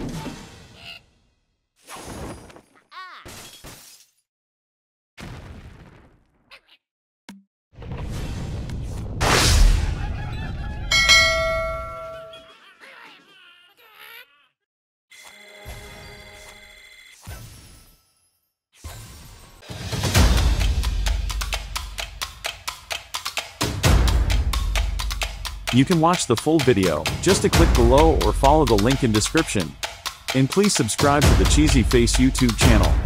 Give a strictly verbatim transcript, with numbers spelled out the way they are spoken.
You can watch the full video, just to click below or follow the link in description. And please subscribe to the Cheesy Face YouTube channel.